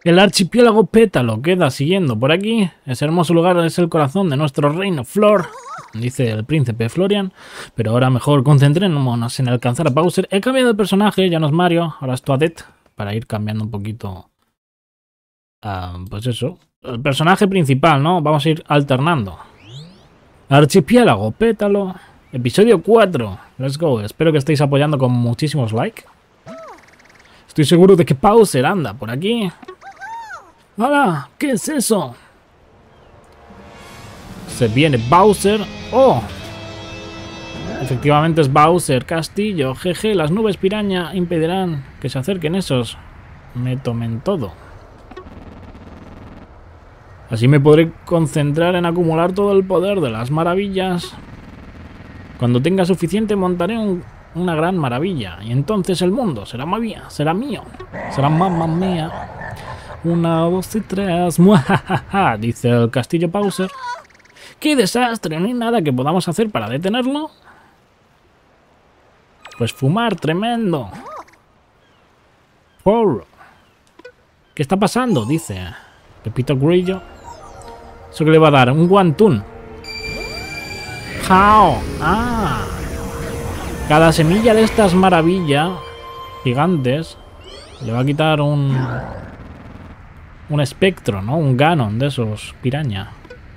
El archipiélago Pétalo queda siguiendo por aquí. Ese hermoso lugar es el corazón de nuestro reino Flor, dice el príncipe Florian. Pero ahora mejor concentrémonos en alcanzar a Bowser. He cambiado de personaje, ya no es Mario, ahora es Toadette, para ir cambiando un poquito. Pues eso, el personaje principal, ¿no? Vamos a ir alternando. Archipiélago Pétalo, episodio 4. Let's go. Espero que estéis apoyando con muchísimos likes. Estoy seguro de que Bowser anda por aquí. ¡Hola! ¿Qué es eso? Se viene Bowser. ¡Oh! Efectivamente es Bowser. Castillo. Jeje, las nubes piraña impedirán que se acerquen esos. Me tomen todo. Así me podré concentrar en acumular todo el poder de las maravillas. Cuando tenga suficiente montaré una gran maravilla. Y entonces el mundo será mía. Será mío. Será mamma mía. 1, 2 y 3. Muajajaja, dice el castillo Bowser. ¡Qué desastre! ¿No hay nada que podamos hacer para detenerlo? Pues fumar, tremendo. Porro. ¿Qué está pasando? Dice Pepito Grillo. ¿Eso qué le va a dar? Un guantún. ¡Jao! ¡Ah! Cada semilla de estas maravillas gigantes le va a quitar un espectro, ¿no? Un Ganon de esos piraña.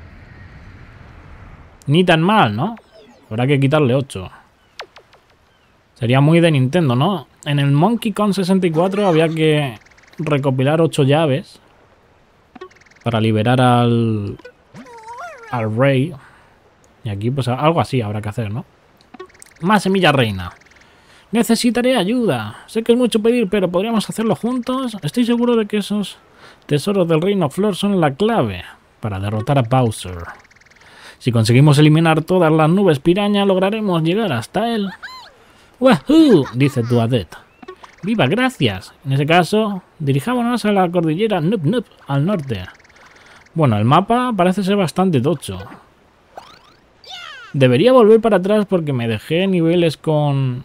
Ni tan mal, ¿no? Habrá que quitarle 8. Sería muy de Nintendo, ¿no? En el Monkey Kong 64 había que recopilar 8 llaves para liberar al rey. Y aquí pues algo así habrá que hacer, ¿no? Más semilla reina. Necesitaré ayuda. Sé que es mucho pedir, pero ¿podríamos hacerlo juntos? Estoy seguro de que esos tesoros del reino Flor son la clave para derrotar a Bowser. Si conseguimos eliminar todas las nubes piraña, lograremos llegar hasta él. ¡Wahoo! Dice Toadette. ¡Viva, gracias! En ese caso, dirijámonos a la cordillera Nup Nup, al norte. Bueno, el mapa parece ser bastante tocho. Debería volver para atrás porque me dejé niveles con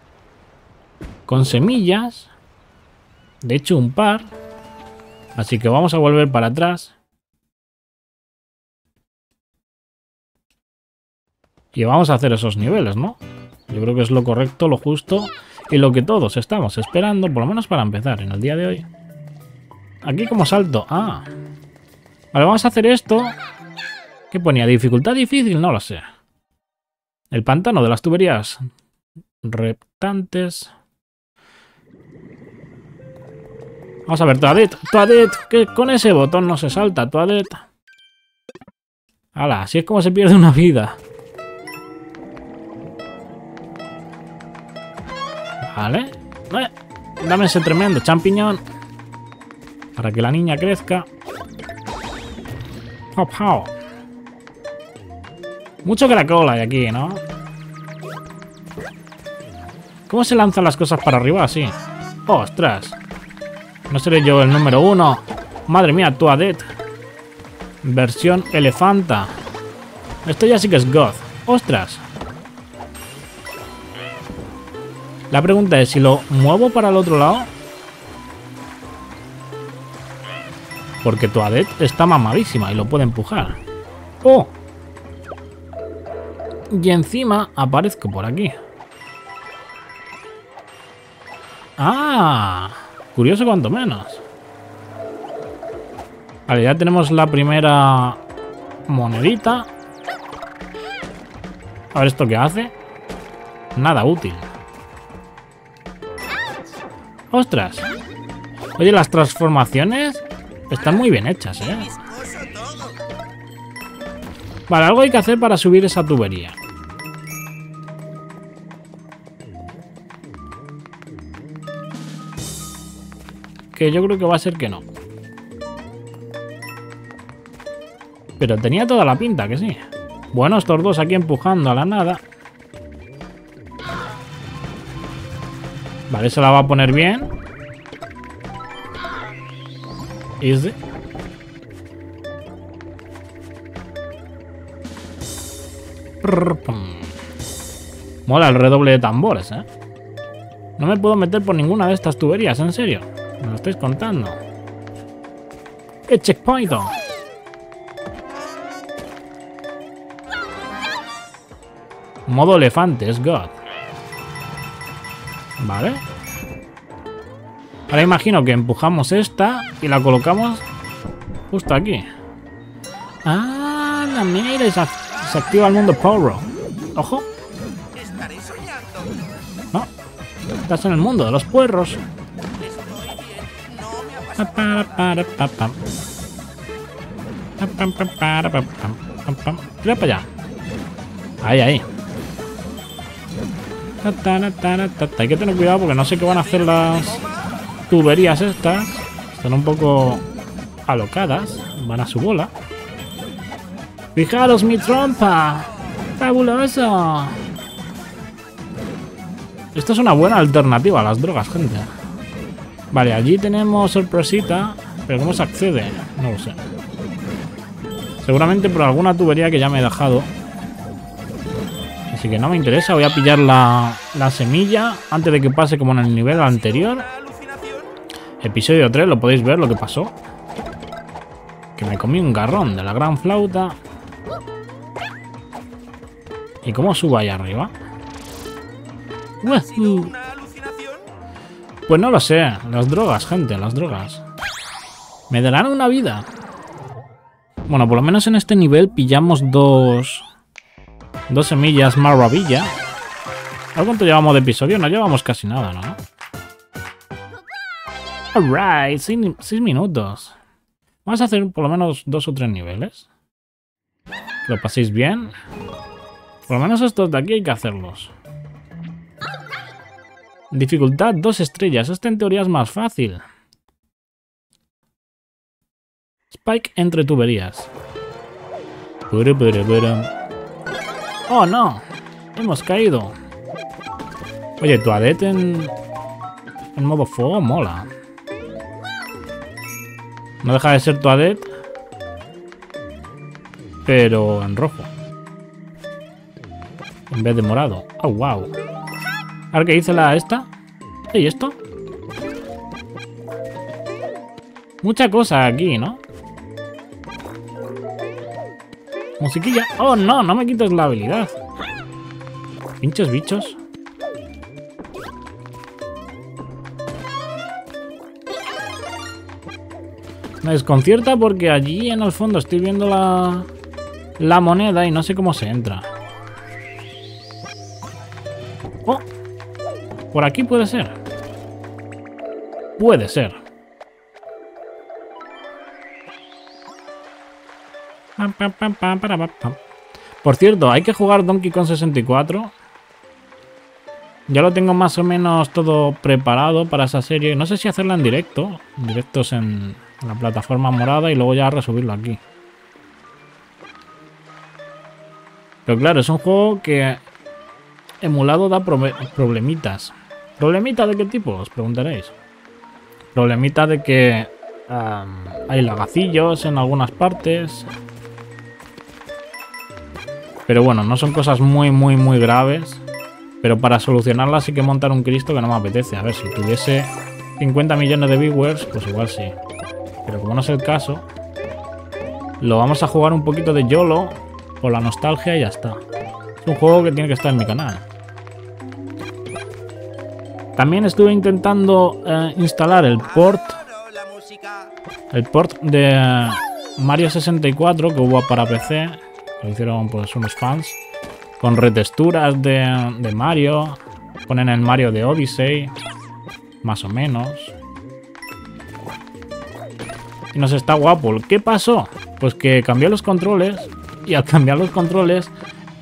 semillas. De hecho, un par. Así que vamos a volver para atrás. Y vamos a hacer esos niveles, ¿no? Yo creo que es lo correcto, lo justo y lo que todos estamos esperando, por lo menos para empezar en el día de hoy. Aquí como salto. Ah. Vale, vamos a hacer esto. ¿Qué ponía? ¿Dificultad difícil? No lo sé. El pantano de las tuberías reptantes. Vamos a ver, Toadette. Toadette, que con ese botón no se salta, Toadette. ¡Hala! Así es como se pierde una vida. Vale. Dame ese tremendo champiñón. Para que la niña crezca. Hop, hop. Mucho caracol hay aquí, ¿no? ¿Cómo se lanzan las cosas para arriba así? ¡Ostras! No seré yo el número 1. Madre mía, Toadette. Versión elefanta. Esto ya sí que es God. ¡Ostras! La pregunta es si lo muevo para el otro lado. Porque Toadette está mamadísima y lo puede empujar. ¡Oh! Y encima aparezco por aquí. ¡Ah! Curioso cuanto menos. Vale, ya tenemos la primera monedita. A ver esto qué hace. Nada útil. ¡Ostras! Oye, las transformaciones están muy bien hechas, ¿eh? Vale, algo hay que hacer para subir esa tubería. Que yo creo que va a ser que no. Pero tenía toda la pinta, que sí. Bueno, estos dos aquí empujando a la nada. Vale, se la va a poner bien. Easy. Mola el redoble de tambores, ¿eh? No me puedo meter por ninguna de estas tuberías, en serio. Me lo estáis contando. ¡Qué checkpoint! Modo elefante, es God. Vale. Ahora imagino que empujamos esta y la colocamos justo aquí. Ah, la mira, y se activa el mundo porro. Ojo. No. Estás en el mundo de los puerros. Tira para allá. Ahí, ahí. Hay que tener cuidado porque no sé qué van a hacer las tuberías estas. Están un poco alocadas. Van a su bola. ¡Fijaros mi trompa! ¡Fabuloso! Esto es una buena alternativa a las drogas, gente. Vale, allí tenemos sorpresita. Pero ¿cómo se accede? No lo sé. Seguramente por alguna tubería que ya me he dejado. Así que no me interesa. Voy a pillar la semilla antes de que pase como en el nivel anterior. Episodio 3, lo podéis ver lo que pasó. Que me comí un garrón de la gran flauta. ¿Y cómo subo ahí arriba? Pues no lo sé. Las drogas, gente, las drogas. Me darán una vida. Bueno, por lo menos en este nivel pillamos dos semillas maravilla. ¿A cuánto llevamos de episodio? No llevamos casi nada, ¿no? Alright, 6 minutos. Vamos a hacer por lo menos 2 o 3 niveles. Que lo paséis bien. Por lo menos estos de aquí hay que hacerlos. Dificultad 2 estrellas. Este en teoría es más fácil. Spike entre tuberías. ¡Oh, no! Hemos caído. Oye, tu adet en modo fuego mola. No deja de ser tu adet, pero en rojo. En vez de morado. ¡Oh, wow! ¿Ahora qué dice la esta? ¿Y esto? Mucha cosa aquí, ¿no? Musiquilla. ¡Oh, no! No me quites la habilidad. Pinches bichos. Me desconcierta porque allí en el fondo estoy viendo la moneda y no sé cómo se entra. ¡Oh! Por aquí puede ser. Puede ser. Por cierto, hay que jugar Donkey Kong 64. Ya lo tengo más o menos todo preparado para esa serie. No sé si hacerla en directo. Directos en la plataforma morada y luego ya resubirlo aquí. Pero claro, es un juego que emulado da problemitas. ¿Problemitas de qué tipo? Os preguntaréis. Problemitas de que hay lagacillos en algunas partes. Pero bueno, no son cosas muy graves. Pero para solucionarlas hay que montar un Cristo que no me apetece. A ver, si tuviese 50 millones de viewers, pues igual sí. Pero como no es el caso, lo vamos a jugar un poquito de YOLO por la nostalgia y ya está. Es un juego que tiene que estar en mi canal. También estuve intentando instalar el port de Mario 64 que hubo para PC. Lo hicieron pues unos fans. Con retexturas de Mario. Ponen el Mario de Odyssey. Más o menos. Y nos está guapo. ¿Qué pasó? Pues que cambié los controles. Y al cambiar los controles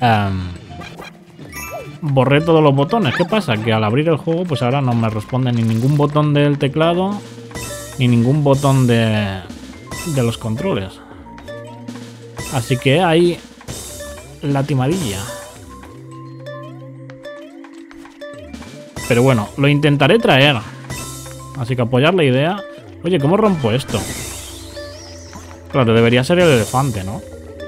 borré todos los botones. ¿Qué pasa? Que al abrir el juego pues ahora no me responde ni ningún botón del teclado. Ni ningún botón de los controles. Así que hay la timadilla. Pero bueno, lo intentaré traer. Así que apoyar la idea. Oye, ¿cómo rompo esto? Claro, debería ser el elefante, ¿no?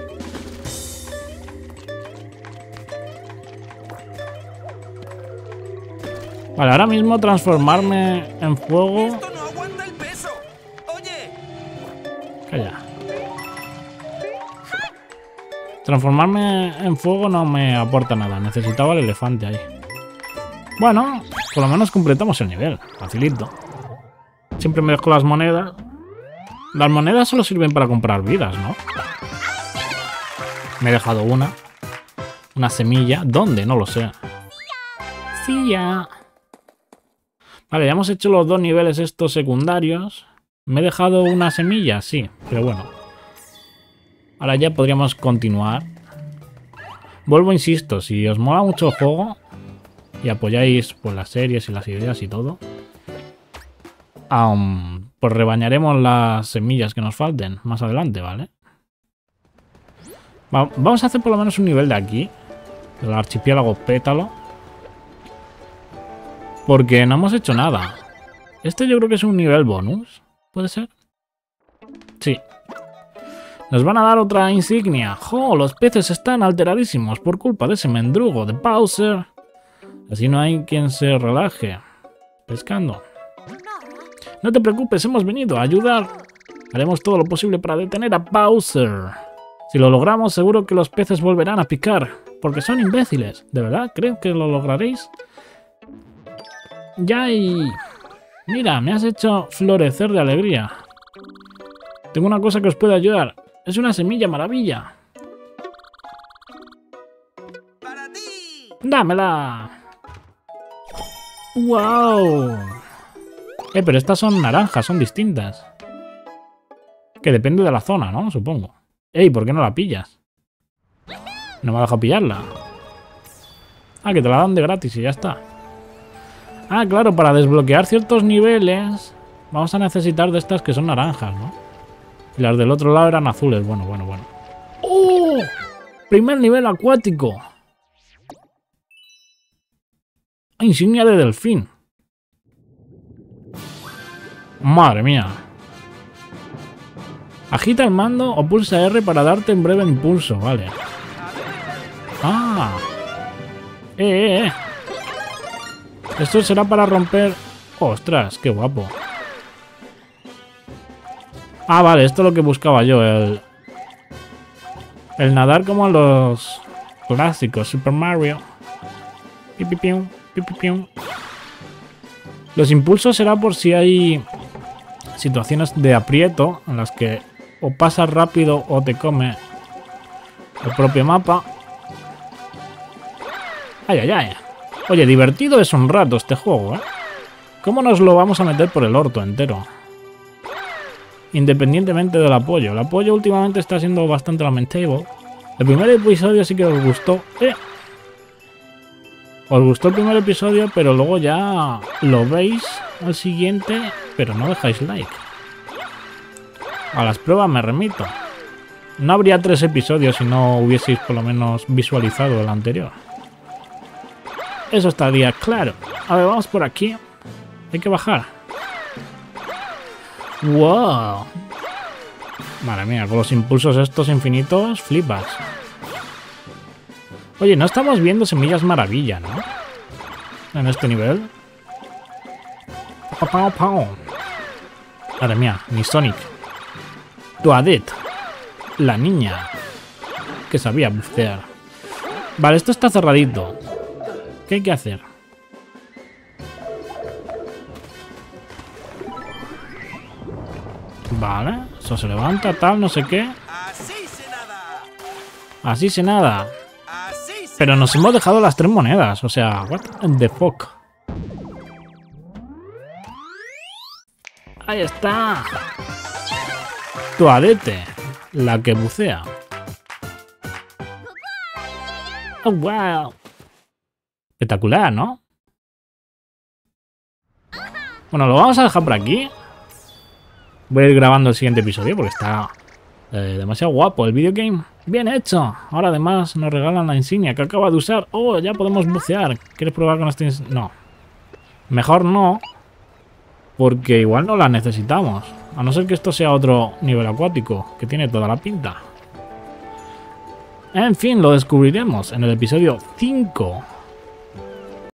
Vale, ahora mismo transformarme en fuego. ¡Esto no aguanta el peso! ¡Oye! Calla. Transformarme en fuego no me aporta nada. Necesitaba el elefante ahí. Bueno, por lo menos completamos el nivel. Facilito. Siempre me dejo las monedas. Las monedas solo sirven para comprar vidas, ¿no? Me he dejado una. Una semilla. ¿Dónde? No lo sé. Sí, ya. Vale, ya hemos hecho los 2 niveles estos secundarios. ¿Me he dejado una semilla? Sí, pero bueno. Ahora ya podríamos continuar. Vuelvo, insisto, si os mola mucho el juego y apoyáis pues, las series y las ideas y todo, pues rebañaremos las semillas que nos falten más adelante, ¿vale? Vamos a hacer por lo menos un nivel de aquí, del archipiélago Pétalo, porque no hemos hecho nada. Este yo creo que es un nivel bonus, ¿puede ser? Sí. Nos van a dar otra insignia. ¡Jo! Los peces están alteradísimos por culpa de ese mendrugo de Bowser. Así no hay quien se relaje pescando. No te preocupes, hemos venido a ayudar. Haremos todo lo posible para detener a Bowser. Si lo logramos, seguro que los peces volverán a picar, porque son imbéciles. ¿De verdad? ¿Creo que lo lograréis? Ya y... Mira, me has hecho florecer de alegría. Tengo una cosa que os puede ayudar. Es una semilla maravilla. ¡Para ti! ¡Dámela! ¡Wow! Pero estas son naranjas, son distintas. Que depende de la zona, ¿no? Supongo. ¿Por qué no la pillas? No me ha dejado pillarla. Ah, que te la dan de gratis y ya está. Ah, claro, para desbloquear ciertos niveles vamos a necesitar de estas que son naranjas, ¿no? Y las del otro lado eran azules. Bueno. ¡Oh! Primer nivel acuático. Insignia de delfín. Madre mía. Agita el mando o pulsa R para darte un breve impulso. Vale. Ah. Esto será para romper... ¡Ostras! ¡Qué guapo! Ah, vale. Esto es lo que buscaba yo. El nadar como los clásicos. Super Mario. Pipipium, pipipium. Los impulsos será por si hay situaciones de aprieto en las que o pasas rápido o te come el propio mapa. ¡Ay! Oye, divertido es un rato este juego, ¿eh? ¿Cómo nos lo vamos a meter por el orto entero? Independientemente del apoyo. El apoyo últimamente está siendo bastante lamentable. El primer episodio sí que os gustó. Os gustó el primer episodio, pero luego ya lo veis al siguiente, pero no dejáis like. A las pruebas me remito. No habría 3 episodios si no hubieseis por lo menos visualizado el anterior. Eso estaría claro. A ver, vamos por aquí. Hay que bajar. ¡Wow! Madre mía, con los impulsos estos infinitos, flipas. Oye, no estamos viendo semillas maravilla, ¿no? En este nivel. ¡Pau! Madre mía, ni Sonic. Toadette, la niña que sabía bucear. Vale, esto está cerradito. ¿Qué hay que hacer? Vale, eso se levanta, tal, no sé qué. Así se nada. Pero nos hemos dejado las 3 monedas, o sea, what the fuck. Ahí está. Toadette, la que bucea. Oh, wow. Espectacular, ¿no? Bueno, lo vamos a dejar por aquí. Voy a ir grabando el siguiente episodio porque está demasiado guapo el videogame. Bien hecho. Ahora además nos regalan la insignia que acaba de usar. Oh, ya podemos bucear. ¿Quieres probar con esta insignia? No. Mejor no. Porque igual no la necesitamos. A no ser que esto sea otro nivel acuático, que tiene toda la pinta. En fin, lo descubriremos en el episodio 5.